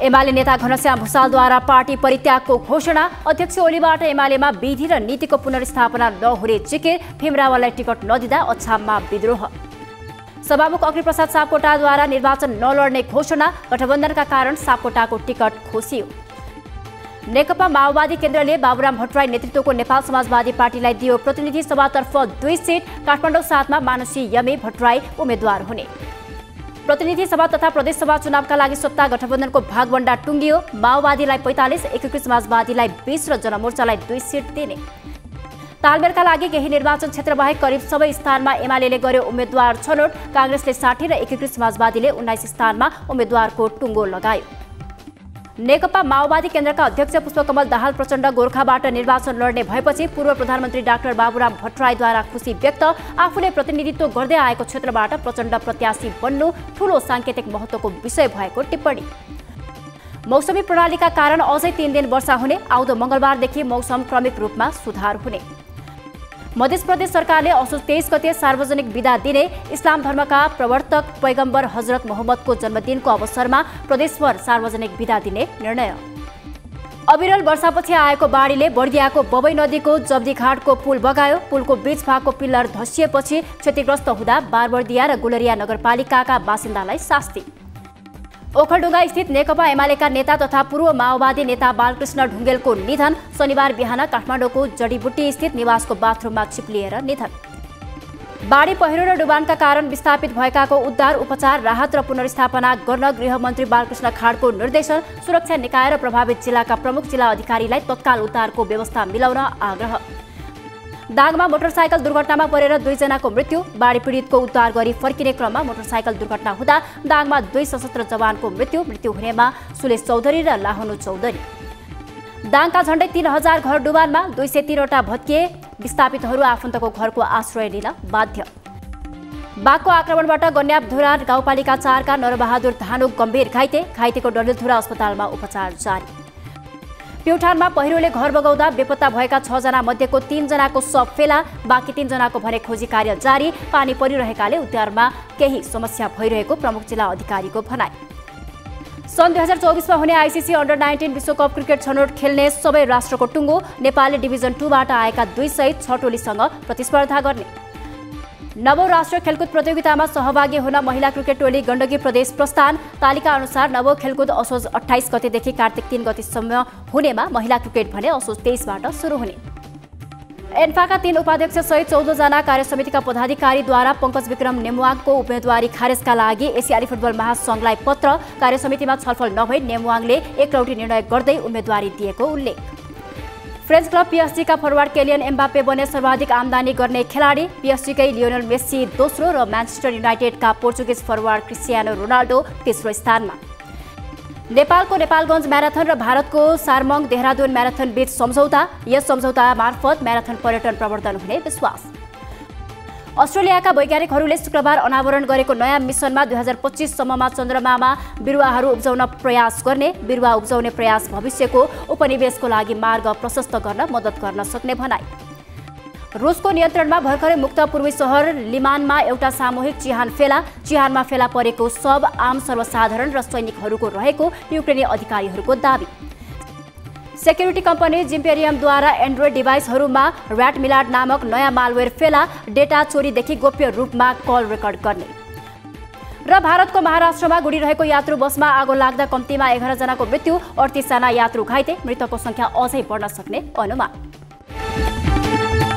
एमाले नेता घनश्याम भुसालद्वारा पार्टी परित्यागको घोषणा। अध्यक्ष ओलीबाट एमालेमा विधि र नीतिको पुनर्स्थापना नहुने जिकिर। भीमरावलाई टिकट नदिँदा अछाममा विद्रोह। सभामुख अग्निप्रसाद सापकोटाद्वारा निर्वाचन नलड्ने घोषणा। गठबन्धनका कारण सापकोटाको टिकट खोसियो। नेकपा माओवादी केन्द्रले बाबुराम भट्टराई नेतृत्वको नेपाल समाजवादी पार्टीलाई दियो प्रतिनिधि सभातर्फ 2 सिट। काठमाडौँ 7 मा मानसी यमी भट्टराई उम्मेद्वार हुने। प्रतिनिधि सभा तथा प्रदेश सभा चुनावका लागि सत्ता गठबन्धनको भागवण्डा टुङ्गियो। माओवादीलाई 45, एकीकृत समाजवादीलाई 20 र जनमोर्चालाई 2 सिट दिने। तालमेलका लागि केही निर्वाचन क्षेत्र बाहेक करिब सबै स्थानमा एमालेले गर्यो उम्मेद्वार छनौट। कांग्रेसले 60 र एकीकृत समाजवादीले 19 स्थानमा उम्मेद्वारको टुङ्गो लगायो। नेकपा माओवादी केन्द्रका अध्यक्ष पुष्पकमल दाहाल प्रचण्ड गोरखाबाट निर्वाचन लड्ने भएपछि पूर्व प्रधानमन्त्री डाक्टर बाबुराम भट्टराईद्वारा खुशी व्यक्त। आफूले प्रतिनिधित्व गर्दै आएको क्षेत्रबाट प्रचण्ड प्रत्याशी बन्नु ठूलो सांकेतिक महत्त्वको विषय भएको टिप्पणी। मौसमी प्रणालीका कारण अझै 3 दिन वर्षा हुने। आउँदो मंगलबारदेखि मौसम क्रमिक रूपमा सुधार हुने। मध्य प्रदेश सरकारले असोज 23 गते सार्वजनिक बिदा दिने। इस्लाम धर्मका प्रवर्तक पैगम्बर हजरत मोहम्मदको जन्मदिनको अवसरमा प्रदेशभर सार्वजनिक बिदा दिने निर्णय। अविरल वर्षापछि आएको बाढीले बर्दियाको बबई नदीको जब्दीघाटको पुल बगायो। पुलको बीच भागको पिल्लर धसिएपछि क्षतिग्रस्त हुँदा बारबर्दिया र गुलरिया नगरपालिकाका बासिन्दालाई शास्ति। ओखलढुङ्गा स्थित नेकपा एमालेका नेता तथा पूर्व माओवादी नेता बालकृष्ण ढुङ्गेलको निधन। शनिबार बिहान काठमाडौँको जडीबुटी स्थित निवासको बाथरुममा चिप्लिएर निधन। बाढी पहिरो र डुबानका कारण विस्थापित भएकाको उद्धार, उपचार, राहत र पुनर्स्थापना गर्न गृहमन्त्री बालकृष्ण खाडको निर्देशन। सुरक्षा निकाय र प्रभावित जिल्लाका प्रमुख जिल्ला अधिकारीलाई तत्काल उद्धारको व्यवस्था मिलाउन आग्रह। दाङमा मोटरसाइकल दुर्घटनामा परेर 2 जनाको मृत्यु। बाढी पीडितको उद्धार गरी फर्किने क्रममा मोटरसाइकल दुर्घटना हुँदा दाङमा 2 सशस्त्र जवानको मृत्यु हुनेमा सुलेश चौधरी र लाहनु चौधरी। दाङका झण्डै 3000 घर डुबानमा। 203 वटा भत्किए। विस्थापितहरू आफन्तको घरको आश्रय लिन बाध्य। बाघको आक्रमणबाट गन्यापधुरा गाउँपालिका 4 का नरबहादुर धानुक गम्भीर घाइतेको डडेलधुरा अस्पतालमा उपचार जारी। प्युठानमा पहिरोले घर बगाउँदा बेपत्ता भएका 6 जना मध्येको 3 जनाको शव फेला। बाँकी 3 जनाको भने खोजी कार्य जारी। पानी परिरहेकाले उद्धारमा केही समस्या भइरहेको प्रमुख जिल्ला अधिकारीको भनाइ। सन् 2024 मा हुने आइसिसी अन्डर-19 विश्वकप क्रिकेट छनौट खेल्ने सबै राष्ट्रको टुङ्गो। नेपालले डिभिजन 2 बाट आएका 2 सहित 6 टोलीसँग प्रतिस्पर्धा गर्ने। नवौं राष्ट्रिय खेलकुद प्रतियोगितामा सहभागी हुन महिला क्रिकेट टोली गण्डकी प्रदेश प्रस्थान। तालिका अनुसार नवौं खेलकुद असोज 28 गतेदेखि कार्तिक 3 गतेसम्म हुनेमा महिला क्रिकेट भने असोज 23 बाट सुरु हुने। एन्फाका 3 उपाध्यक्ष सहित 14 जना कार्यसमितिका पदाधिकारीद्वारा पंकज विक्रम नेमुवाङको उम्मेदवारी खारेजका लागि एसियाली फुटबल महासंघलाई पत्र। कार्यसमितिमा छलफल नभई नेमुवाङले एकलौटी निर्णय गर्दै उम्मेदवारी दिएको उल्लेख। फ्रेन्च क्लब पीएसजीका फरवार्ड केलियन एम्बाप्पे बने सर्वाधिक आम्दानी गर्ने खेलाडी। पीएसजीकै लियोनल मेस्सी दोस्रो र म्यान्चेस्टर युनाइटेडका पोर्चुगिज फरवार्ड क्रिस्टियानो रोनाल्डो तेस्रो स्थानमा। नेपालको नेपालगञ्ज म्याराथन र भारतको सारमंग देहरादून म्याराथन बीच सम्झौता। यस सम्झौता मार्फत म्याराथन पर्यटन प्रवर्धन हुने विश्वास। अस्ट्रेलियाका वैज्ञानिकहरूले शुक्रबार अनावरण गरेको नयाँ मिसनमा 2025 सम्ममा चन्द्रमामा बिरुवाहरू उब्जाउन प्रयास गर्ने। बिरुवा उब्जाउने प्रयास भविष्यको उपनिवेशको लागि मार्ग प्रशस्त गर्न मद्दत गर्न सक्ने भनाइ। रुसको नियन्त्रणमा भर्खरै मुक्त पूर्वी सहर लिमानमा एउटा सामूहिक चिहान फेला। चिहानमा फेला परेको सब आम सर्वसाधारण र सैनिकहरूको रहेको युक्रेनी अधिकारीहरूको दाबी। सेक्युरिटी कम्पनी जिम्पेरियमद्वारा एन्ड्रोइड डिभाइसहरूमा ऱ्याटमिलाड नामक नयाँ मालवेयर फेला। डेटा चोरीदेखि गोप्य रूपमा कल रेकर्ड गर्ने। र भारतको महाराष्ट्रमा गुडिरहेको यात्रु बसमा आगो लाग्दा कम्तीमा 11 जनाको मृत्यु। 38 जना यात्रु घाइते। मृतकको संख्या अझै बढ्न सक्ने अनुमान।